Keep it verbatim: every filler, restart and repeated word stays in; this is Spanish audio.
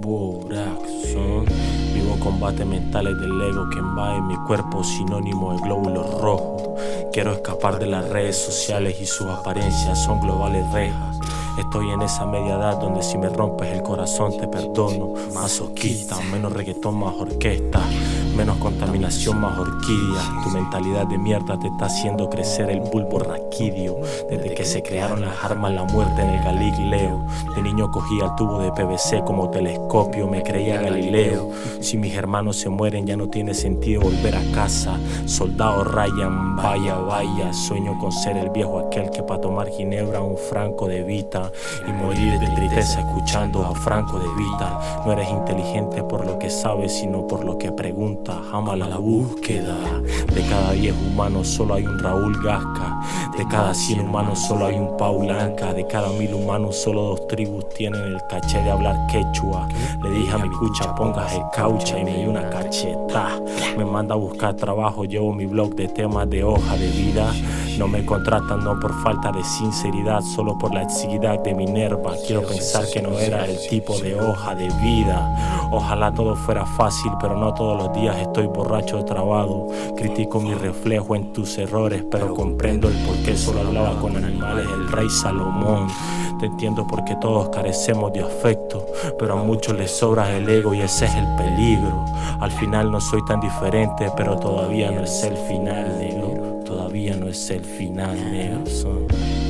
Corazón. Vivo combates mentales del ego que invade mi cuerpo, sinónimo de glóbulos rojos. Quiero escapar de las redes sociales y sus apariencias son globales rejas. Estoy en esa media edad donde si me rompes el corazón te perdono. Masoquista, menos reggaetón, más orquesta. Menos contaminación, más orquídeas. Tu mentalidad de mierda te está haciendo crecer el bulbo raquídeo. Desde que se crearon las armas, la muerte en el Galileo. De niño cogía el tubo de P V C como telescopio, me creía Galileo. Si mis hermanos se mueren ya no tiene sentido volver a casa. Soldado Ryan, vaya, vaya. Sueño con ser el viejo aquel que pa' tomar ginebra un Franco de Vita y morir de tristeza escuchando a Franco de Vita. No eres inteligente por lo que sabes, sino por lo que preguntas. Ama la búsqueda. De cada diez humanos solo hay un Raúl Gasca. De cada cien humanos solo hay un Paul Anka. De cada mil humanos solo dos tribus tienen el caché de hablar quechua. Le dije a mi cucha pongas el caucha y me dio una cacheta. Me manda a buscar trabajo, llevo mi blog de temas de hoja de vida. No me contratan no por falta de sinceridad, solo por la exiguidad de Minerva. Quiero pensar que no era el tipo de hoja de vida. Ojalá todo fuera fácil, pero no todos los días estoy borracho o trabado. Critico mi reflejo en tus errores, pero comprendo el por qué solo hablaba con animales el rey Salomón. Te entiendo porque todos carecemos de afecto, pero a muchos les sobra el ego y ese es el peligro. Al final no soy tan diferente, pero todavía no es el final, negro. Todavía no es el final, negro.